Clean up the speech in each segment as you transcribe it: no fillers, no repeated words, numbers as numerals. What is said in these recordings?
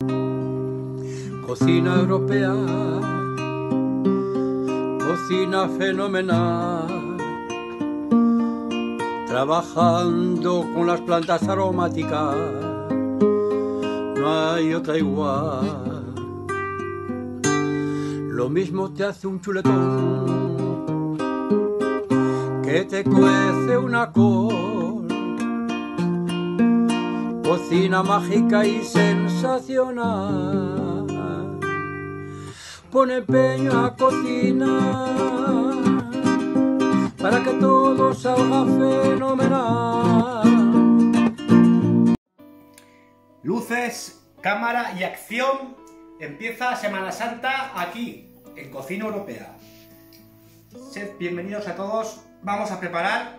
Cocina europea, cocina fenomenal, trabajando con las plantas aromáticas, no hay otra igual. Lo mismo te hace un chuletón que te cuece una col. Cocina mágica y sensacional. Pone empeño a cocinar para que todo salga fenomenal. Luces, cámara y acción. Empieza Semana Santa aquí, en Cocina Europea. Sed bienvenidos a todos. Vamos a preparar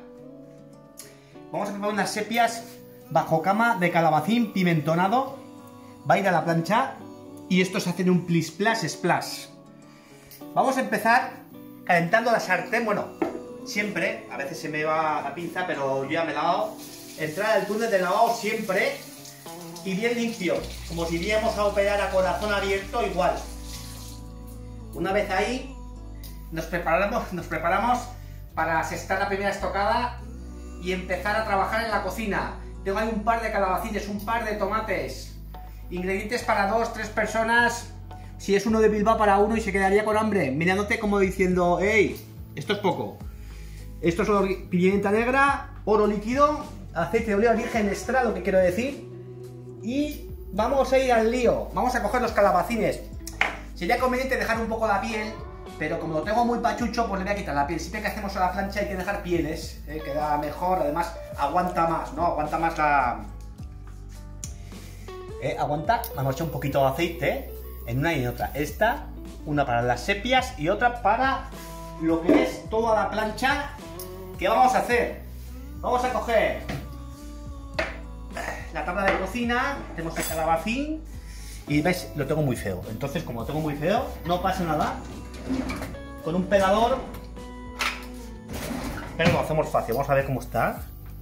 unas sepias bajo cama de calabacín pimentonado. Va a ir a la plancha y esto se hace en un plis plas splash. Vamos a empezar calentando la sartén. Bueno, siempre, a veces se me va la pinza, pero yo ya me he lavado. Entrar al túnel de lavado siempre y bien limpio, como si iríamos a operar a corazón abierto igual. Una vez ahí, nos preparamos para asestar la primera estocada y empezar a trabajar en la cocina. Tengo ahí un par de calabacines, un par de tomates, ingredientes para 2-3 personas. Si es uno de Bilbao, para uno, y se quedaría con hambre, mirándote como diciendo: hey, esto es poco. Esto es solo pimienta negra, oro líquido, aceite de oliva virgen extra, lo que quiero decir. Y vamos a ir al lío. Vamos a coger los calabacines. Sería conveniente dejar un poco la piel, pero como lo tengo muy pachucho, pues le voy a quitar la piel. Siempre que hacemos a la plancha hay que dejar pieles, queda mejor, además aguanta más, ¿no? Aguanta más la... aguanta. Vamos a echar un poquito de aceite en una y en otra. Esta, una para las sepias y otra para lo que es toda la plancha que vamos a hacer. Vamos a coger la tabla de cocina, tenemos el calabacín y veis, lo tengo muy feo. Entonces, como lo tengo muy feo, no pasa nada. Con un pelador, pero lo hacemos fácil. Vamos a ver cómo está.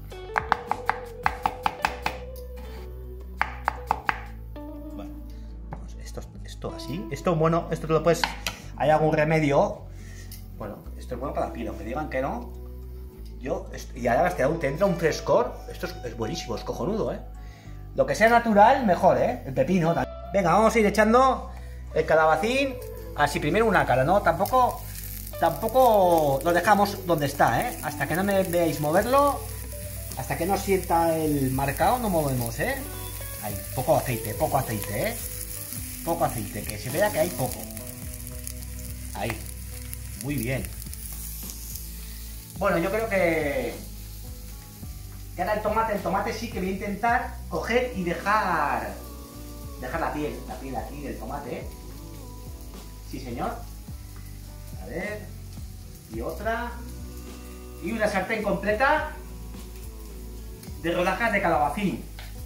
Bueno, pues esto así. Esto, bueno, esto te lo puedes... ¿Hay algún remedio? Bueno, esto es bueno para la piel, aunque digan que no. Y ahora te entra un frescor. Esto es buenísimo, es cojonudo, Lo que sea natural, mejor, el pepino. Venga, vamos a ir echando el calabacín. Así, primero una cara, ¿no? Tampoco lo dejamos donde está, Hasta que no me veáis moverlo, hasta que no sienta el marcado, no movemos, Ahí, poco aceite, Poco aceite, que se vea que hay poco. Ahí, muy bien. Bueno, yo creo que ahora el tomate sí que voy a intentar coger y dejar la piel aquí del tomate. Sí, señor. A ver. Y otra. Y una sartén completa de rodajas de calabacín.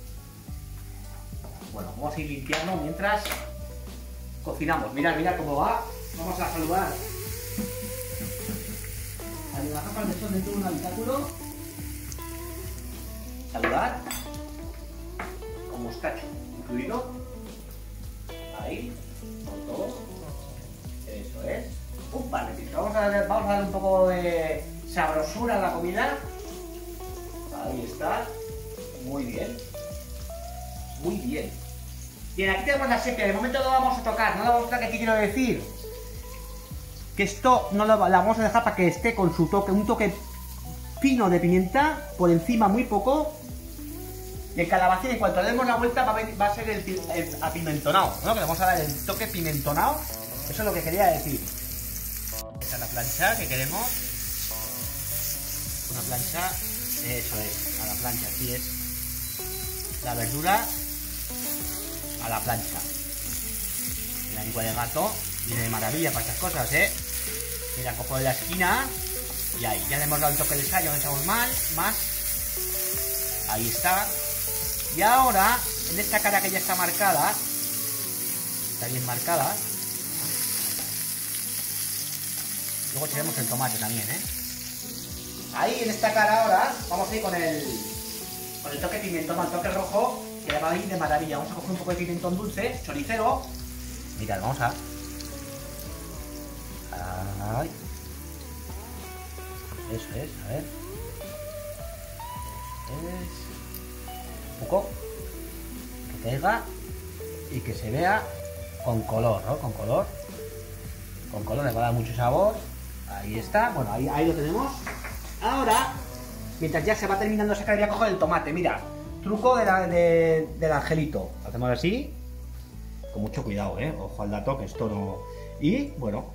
Bueno, vamos a ir limpiando mientras cocinamos. Mirad cómo va. Vamos a saludar a las gafas de sol dentro de un habitáculo. Saludar. Con mostacho incluido. Ahí. Por todo. Eso es. Un par de pisos. Vamos a darle un poco de sabrosura a la comida. Ahí está. Muy bien. Muy bien. Bien, aquí tenemos la sepia. De momento no la vamos a tocar. No la vamos a tocar, ¿qué quiero decir? Que esto no la vamos a dejar para que esté con su toque. Un toque fino de pimienta. Por encima muy poco. Y el calabacín, en cuanto le demos la vuelta, va a ser el apimentonado, ¿no? Que le vamos a dar el toque pimentonado. Eso es lo que quería decir. Esta es la plancha que queremos. Una plancha, eso es, a la plancha, así es. La verdura a la plancha. La lengua de gato viene de maravilla para estas cosas, Mira, cojo de la esquina y ahí, ya le hemos dado el toque de sal, ya no echamos más. Ahí está. Y ahora, en esta cara que ya está marcada, está bien marcada, luego echaremos el tomate también, Ahí en esta cara ahora vamos a ir con el toque pimentón, el toque rojo, que le va a ir de maravilla. Vamos a coger un poco de pimentón dulce, choricero. Mirad, vamos a... Ay. Eso es, a ver. Un poco. Que caiga y que se vea con color, ¿no? Con color. Con color le va a dar mucho sabor. Ahí está, bueno, ahí lo tenemos. Ahora, mientras ya se va terminando de sacar, voy a coger el tomate. Mira, truco del angelito. Lo hacemos así, con mucho cuidado, ojo al dato, que esto no... Y, bueno,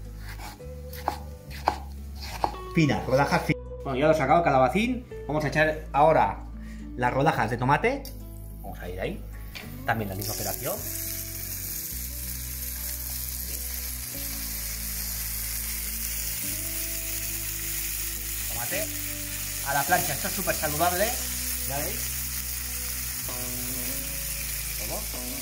finas, rodajas finas. Bueno, ya lo he sacado el calabacín. Vamos a echar ahora las rodajas de tomate. Vamos a ir ahí. También la misma operación. Tomate a la plancha, esto es súper saludable, ya veis. Todo.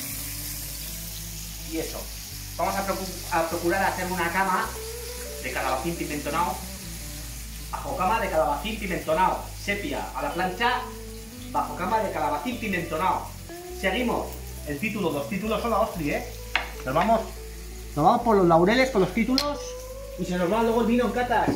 Y eso, vamos a procurar hacer una cama de calabacín pimentonado, bajo cama de calabacín pimentonado, sepia a la plancha, bajo cama de calabacín pimentonado. Seguimos, el título, los títulos son la hostia, Nos vamos por los laureles, por los títulos, y se nos va luego el vino en catas.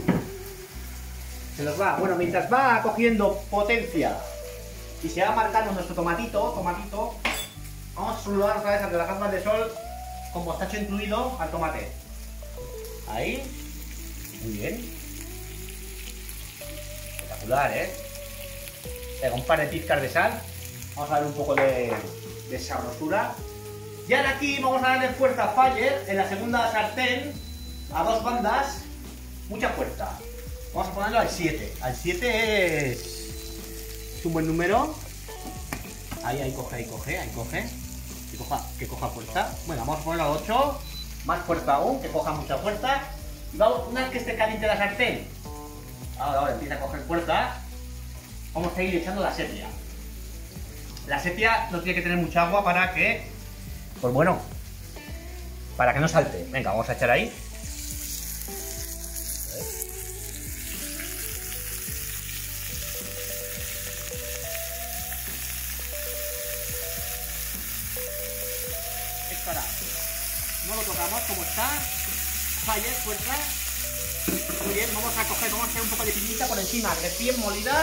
Se nos va, bueno, mientras va cogiendo potencia y se va marcando nuestro tomatito, vamos a saludar otra vez ante las gafas de sol con mostacho incluido al tomate. Ahí, muy bien. Espectacular, Venga, un par de pizcas de sal. Vamos a dar un poco de sabrosura. Y ahora aquí vamos a darle fuerza a Fire en la segunda sartén, a dos bandas, mucha fuerza. Vamos a ponerlo al 7. Al 7 es un buen número. Ahí coge. Que coja fuerza. Bueno, vamos a ponerlo al 8. Más fuerza aún, que coja mucha fuerza. Y vamos, una vez que esté caliente la sartén, ahora empieza a coger fuerza, vamos a ir echando la sepia. La sepia no tiene que tener mucha agua para que, pues bueno, para que no salte. Venga, vamos a echar ahí. No lo tocamos, como está. Fire, fuerza. Muy bien, vamos a hacer un poco de pimienta por encima, recién molida.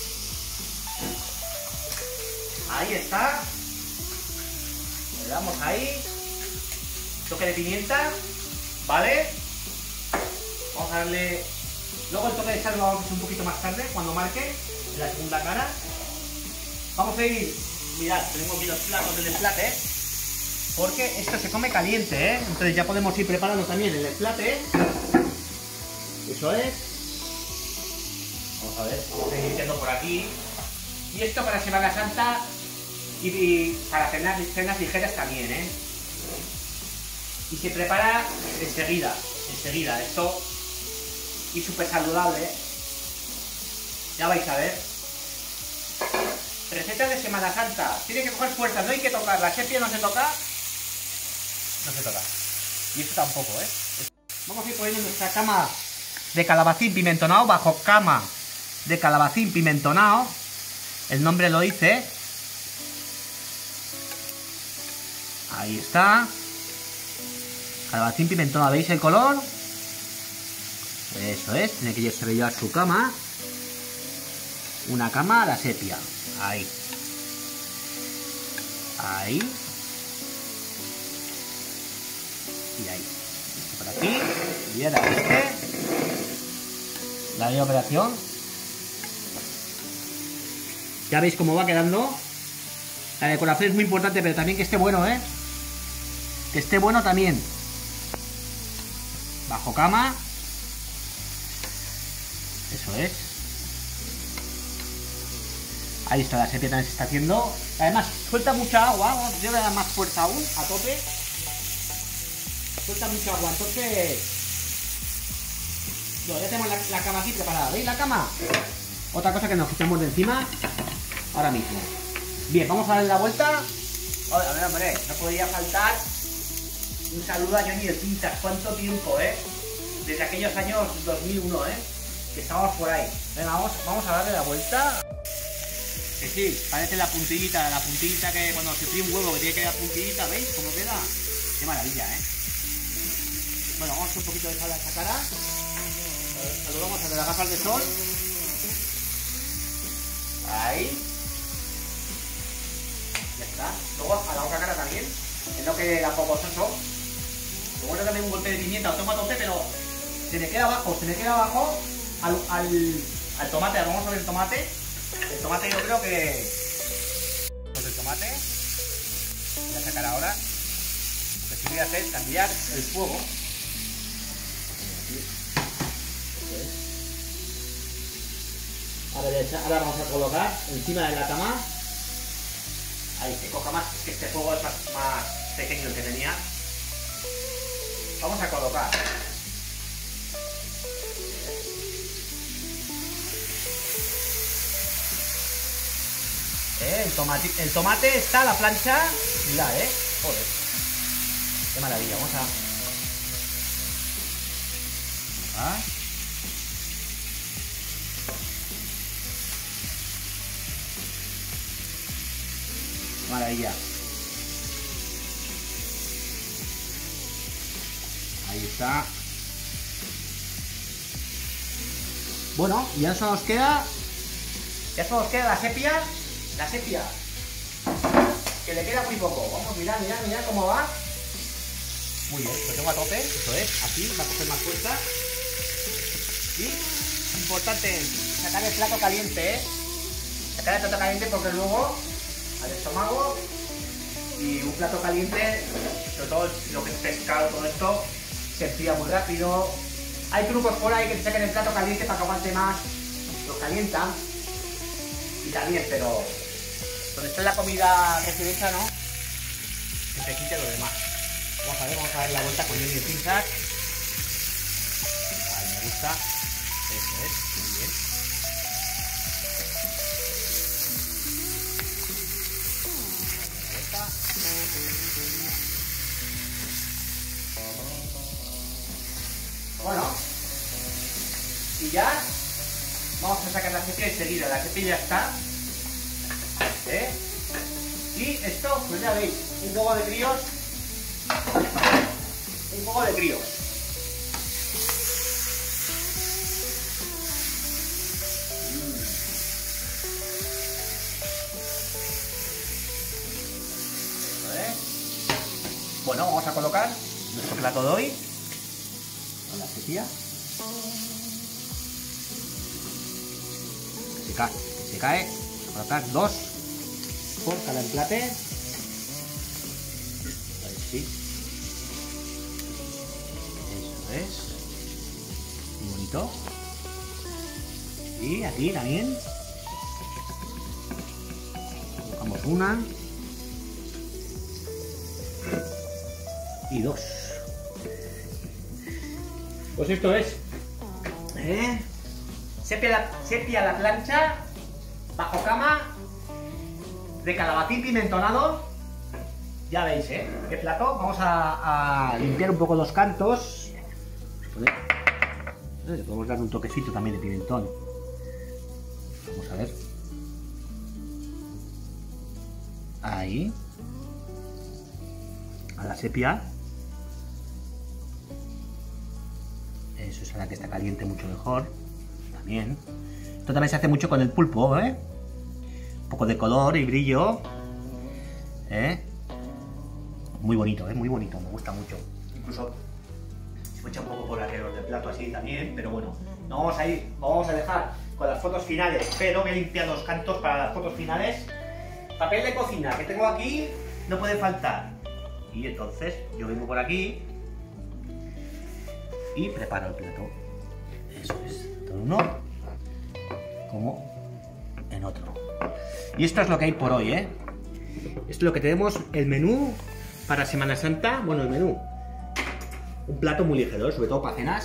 Ahí está. Le damos ahí. Toque de pimienta. Vale. Vamos a darle. Luego el toque de sal lo vamos a hacer un poquito más tarde, cuando marque en la segunda cara. Vamos a ir. Mirad, tenemos aquí los platos del emplate. Porque esto se come caliente, Entonces ya podemos ir preparando también el emplate. Eso es. Vamos a ver, vamos a ir limpiando por aquí. Y esto para Semana Santa y para cenas ligeras también, Y se prepara enseguida. Esto y súper saludable. Ya vais a ver. Recetas de Semana Santa. Tiene que coger fuerza, no hay que tocar. La sepia no se toca. No se toca. Y esto tampoco, Vamos a ir poniendo nuestra cama de calabacín pimentonado, bajo cama de calabacín pimentonado. El nombre lo dice. Ahí está. Calabacín pimentonado, ¿veis el color? Eso es, tiene que llevar su cama. Una cama a la sepia. Ahí. Ahí. Y ahí. Por aquí. Y ahora la de operación. Ya veis cómo va quedando. La decoración es muy importante, pero también que esté bueno, Que esté bueno también. Bajo cama. Eso es. Ahí está, la sepia también se está haciendo. Además, suelta mucha agua. Yo le voy a dar más fuerza aún, a tope. Suelta mucha agua, entonces... ya tenemos la cama aquí preparada. ¿Veis la cama? Otra cosa que nos quitamos de encima ahora mismo. Bien, vamos a darle la vuelta. A ver, hombre, no podría faltar un saludo a Johnny el Pintas. ¿Cuánto tiempo, Desde aquellos años 2001, que estábamos por ahí. Venga, vamos a darle la vuelta. Que sí, parece la puntillita que cuando se fríe un huevo que tiene que quedar puntillita, ¿veis cómo queda? Qué maravilla, ¿eh? Bueno, vamos a hacer un poquito de sal a esta cara. Saludamos a las gafas de sol. Ahí. Ya está. Luego a la otra cara también. Es lo que da poco soso. Luego también un golpe de pimienta o toma tope, pero se me queda abajo al tomate. Vamos a ver el tomate. El tomate yo creo que... Pues el tomate voy a sacar ahora. Lo que sí voy a hacer es cambiar el fuego. Ahora vamos a colocar encima de la cama. Ahí se coja más, que este fuego es más pequeño el que tenía. Vamos a colocar. El tomate está a la plancha. Mirad, joder. Qué maravilla. Vamos a... Maravilla. Ahí está. Bueno, ya solo nos queda la sepia. La sepia, que le queda muy poco. Vamos, mirad cómo va. Muy bien, lo tengo a tope. Eso es, así va a coger más fuerza. Y importante sacar el plato caliente, sacar el plato caliente porque luego al estómago, y un plato caliente, sobre todo lo que es pescado, todo esto se enfría muy rápido. Hay trucos por ahí que te saquen el plato caliente para que aguante más. Lo calientan y también, pero donde está la comida recién hecha, ¿no? Que se quite lo demás. Vamos a dar la vuelta con Johnny de pinzas. Ahí me gusta. Eso es, muy bien. Bueno, y ya vamos a sacar la sepia enseguida. La sepia ya está. Y esto, pues ya veis, un huevo de críos. Un huevo de críos. Bueno, vamos a colocar nuestro plato de hoy con la sepia. Que se cae. Vamos a colocar 2 por cada emplate. Ahí sí. Eso es. Muy bonito. Y aquí también. Colocamos una. Y 2. Pues esto es sepia a la plancha, bajo cama, de calabacín pimentonado. Ya veis, qué plato. Vamos a limpiar un poco los cantos. Le podemos dar un toquecito también de pimentón. Vamos a ver. Ahí. A la sepia. Eso es la que está caliente mucho mejor. También. Esto también se hace mucho con el pulpo, Un poco de color y brillo. Muy bonito, muy bonito. Me gusta mucho. Incluso se me echa un poco por alrededor del plato así también. Pero bueno, no vamos a ir. Vamos a dejar con las fotos finales. Pero voy a limpiar los cantos para las fotos finales. Papel de cocina que tengo aquí no puede faltar. Y entonces yo vengo por aquí y preparo el plato. Eso es, tanto en uno como en otro. Y esto es lo que hay por hoy, Esto es lo que tenemos, el menú para Semana Santa. Bueno, el menú. Un plato muy ligero, sobre todo para cenas.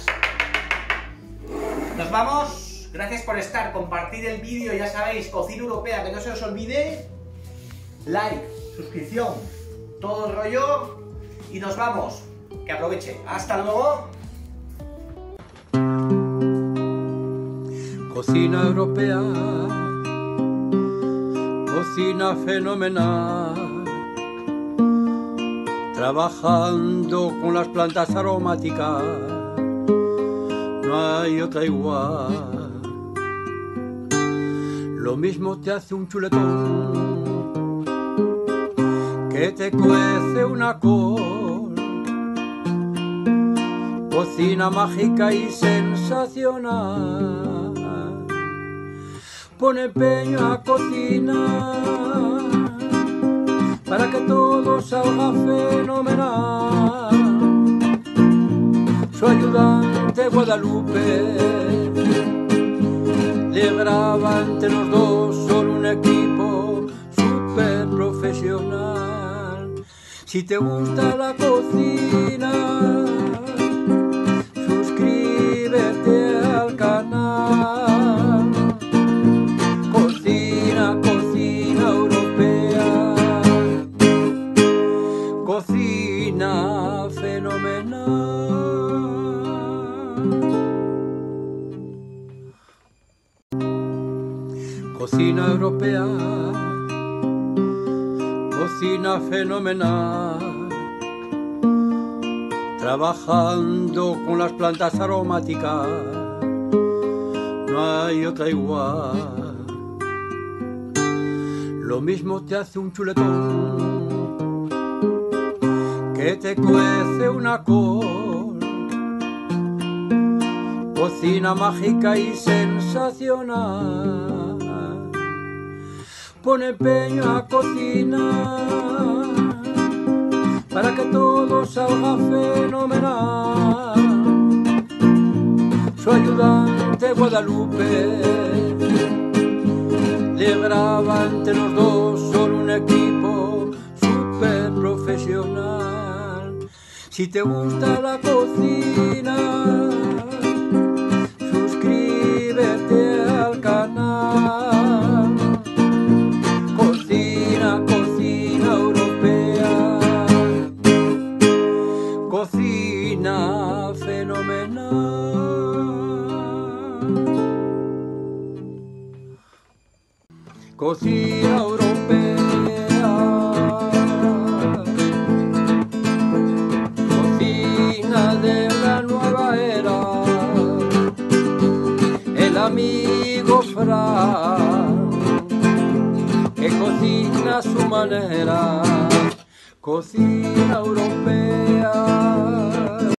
Nos vamos. Gracias por estar. Compartid el vídeo, ya sabéis, cocina europea, que no se os olvide. Like, suscripción, todo el rollo. Y nos vamos. Que aproveche. Hasta luego. Cocina europea, cocina fenomenal, trabajando con las plantas aromáticas, no hay otra igual. Lo mismo te hace un chuletón que te cuece una col, cocina mágica y sensacional. Pone empeño a cocinar para que todo salga fenomenal. Su ayudante Guadalupe le graba entre los dos, son un equipo súper profesional. Si te gusta la cocina, suscríbete al canal. Cocina europea, cocina fenomenal. Cocina europea, cocina fenomenal, trabajando con las plantas aromáticas, no hay otra igual. Lo mismo te hace un chuletón que te cuece una col, cocina mágica y sensacional. Pone empeño a cocinar para que todo salga fenomenal. Su ayudante Guadalupe le graba entre los dos, son un equipo súper profesional. Si te gusta la cocina, suscríbete al canal. Cocina europea, cocina fenomenal. Cocina europea, cocina de la nueva era, el amigo Fran, que cocina a su manera, cocina europea.